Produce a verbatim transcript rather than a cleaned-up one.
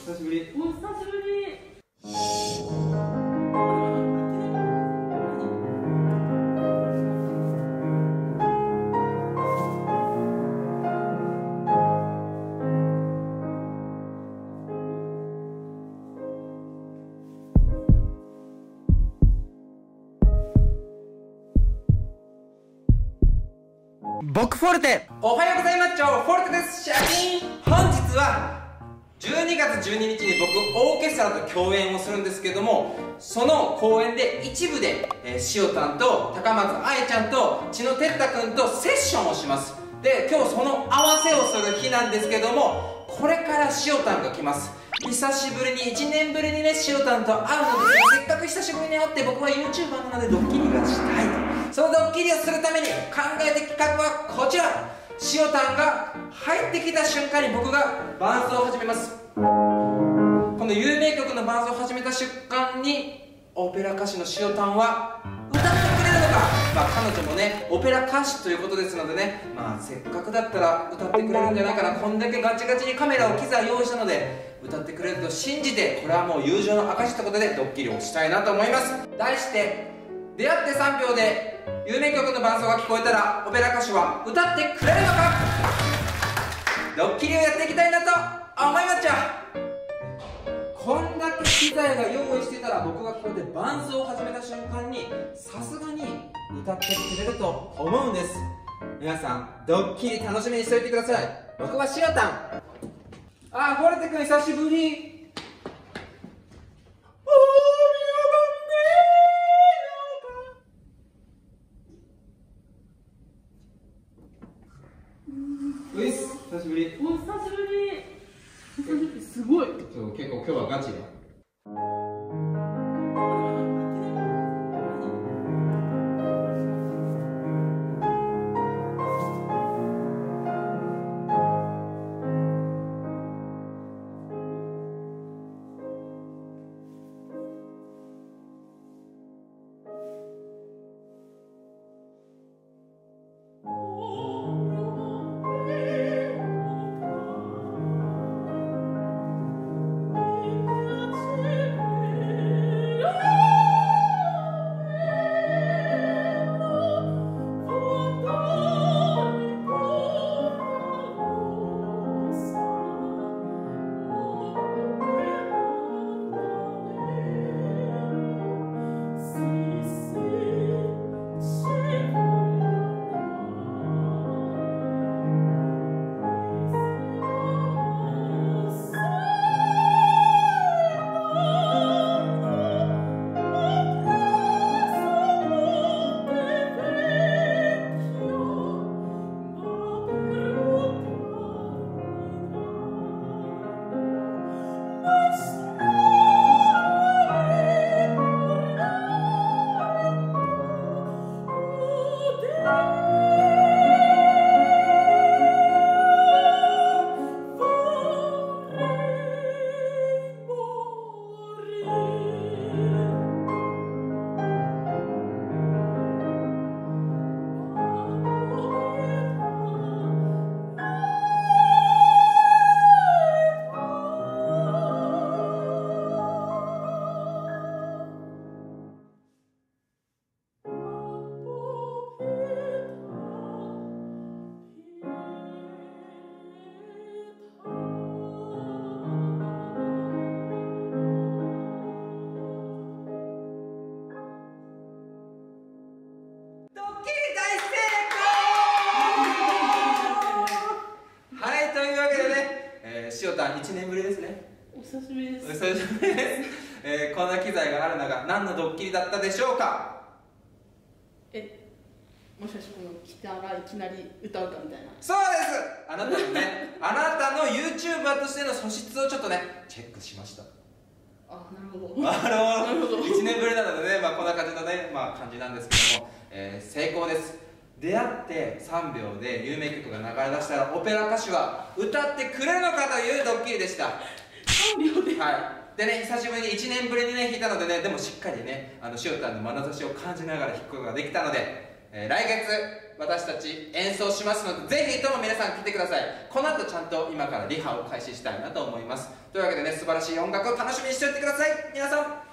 久しぶり。 お久しぶり。 僕フォルテ。おはようございます。フォルテです。シャキーン。本日はじゅうにがつじゅうににちに僕オーケストラと共演をするんですけども、その公演で一部で、えー、しおたんと高松愛ちゃんと千野哲太くんとセッションをします。で、今日その合わせをする日なんですけども、これからしおたんが来ます。久しぶりにいちねんぶりにね、しおたんと会うのですが、せっかく久しぶりに会って僕は YouTuber なのでドッキリがしたいと。そのドッキリをするために考えた企画はこちら。しおたんが入ってきた瞬間に僕が伴奏を始めます。この有名曲の伴奏を始めた瞬間にオペラ歌手のしおたんは歌ってくれるのか。まあ彼女もねオペラ歌手ということですのでね、まあせっかくだったら歌ってくれるんじゃないかな。こんだけガチガチにカメラを機材用意したので歌ってくれると信じて、これはもう友情の証ということでドッキリをしたいなと思います。題して出会ってさんびょうで有名曲の伴奏が聞こえたらオペラ歌手は歌ってくれるのか。ドッキリをやっていきたいなと思います。こんだけ機材が用意してたら僕がここで伴奏を始めた瞬間にさすがに歌ってくれると思うんです。皆さんドッキリ楽しみにしておいてください。僕はしおたん。あー、フォルテ君久しぶり。ういっす、久しぶり。 お久しぶり。久しぶり。すごい。 そう結構今日はガチよ。しおたんいちねんぶりですね。 お久しぶりです。 お久しぶりです。えー、こんな機材があるのが何のドッキリだったでしょうか。 え、もしかしてこの来たらいきなり歌うかみたいな。 そうです。あなたのねあなたの YouTuber としての素質をちょっとねチェックしました。 あ、なるほど。 なるほど。いちねんぶりなのでね、まあこんな感じのね、まあ感じなんですけども、えー、成功です。出会ってさんびょうで有名曲が流れ出したらオペラ歌手は歌ってくれるのかというドッキリでした。 さんびょうで、 はい。でね、久しぶりにいちねんぶりにね弾いたのでね、でもしっかりね、あのしおたんの眼差しを感じながら弾くことができたので、 えー、来月私たち演奏しますので、ぜひとも皆さん来てください。この後ちゃんと今からリハを開始したいなと思います。というわけでね、素晴らしい音楽を楽しみにしておいてください。皆さん